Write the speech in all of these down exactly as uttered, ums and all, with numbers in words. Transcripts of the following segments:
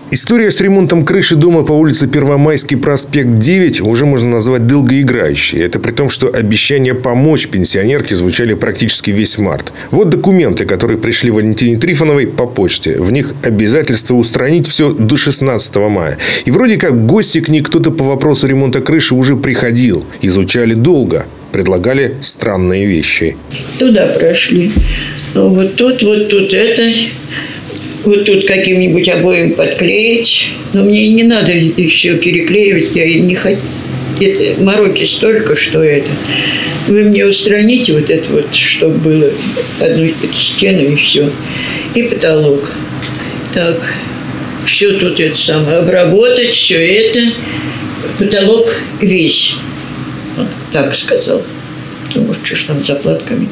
История с ремонтом крыши дома по улице Первомайский, проспект девять уже можно назвать долгоиграющей. Это при том, что обещания помочь пенсионерке звучали практически весь март. Вот документы, которые пришли Валентине Трифоновой по почте. В них обязательство устранить все до шестнадцатого мая. И вроде как в гости к ней кто-то по вопросу ремонта крыши уже приходил. Изучали долго. Предлагали странные вещи. Туда прошли. Вот тут, вот тут это... Вот тут каким-нибудь обоим подклеить. Но мне и не надо все переклеивать. Я и не хочу. Это мороки столько, что это. Вы мне устраните вот это вот, чтобы было одну стену и все. И потолок. Так. Все тут это самое. Обработать все это. Потолок весь. Он так сказал. Думаю, что ж там заплатками.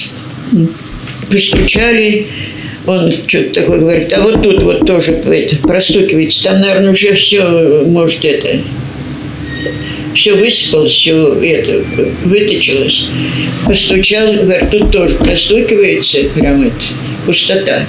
Постучали. Он что-то такое говорит, а вот тут вот тоже это, простукивается. Там, наверное, уже все, может, это, все высыпалось, все это, выточилось. Постучал, говорит, тут тоже простукивается, прям это, пустота.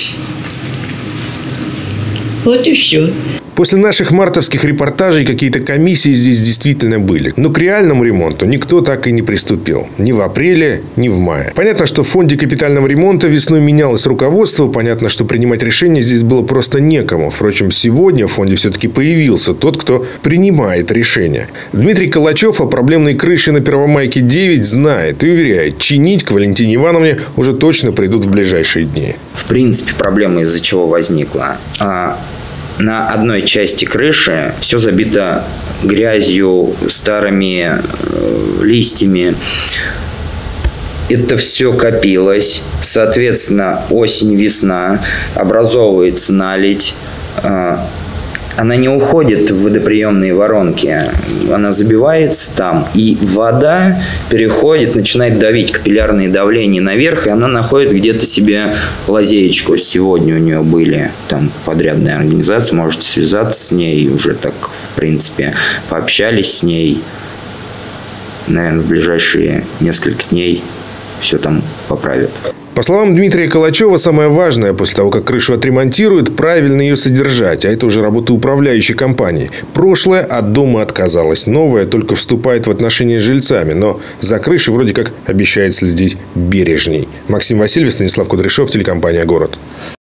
Вот и все. После наших мартовских репортажей какие-то комиссии здесь действительно были. Но к реальному ремонту никто так и не приступил. Ни в апреле, ни в мае. Понятно, что в фонде капитального ремонта весной менялось руководство. Понятно, что принимать решения здесь было просто некому. Впрочем, сегодня в фонде все-таки появился тот, кто принимает решения. Дмитрий Калачев о проблемной крыше на Первомайке девять знает и уверяет, чинить к Валентине Ивановне уже точно придут в ближайшие дни. В принципе, проблема из-за чего возникла. На одной части крыши все забито грязью, старыми э, листьями. Это все копилось. Соответственно, осень-весна, образовывается наледь. Э, она не уходит в водоприемные воронки. Она забивается там. И вода переходит, начинает давить, капиллярные давления наверх. И она находит где-то себе лазеечку. Сегодня у нее были там подрядные организации. Можете связаться с ней. Уже так, в принципе, пообщались с ней. Наверное, в ближайшие несколько дней все там поправят. По словам Дмитрия Калачева, самое важное после того, как крышу отремонтируют, правильно ее содержать. А это уже работа управляющей компании. Прошлое от дома отказалось. Новое только вступает в отношения с жильцами. Но за крышей вроде как обещает следить бережней. Максим Васильев, Станислав Кудряшов, телекомпания «Город».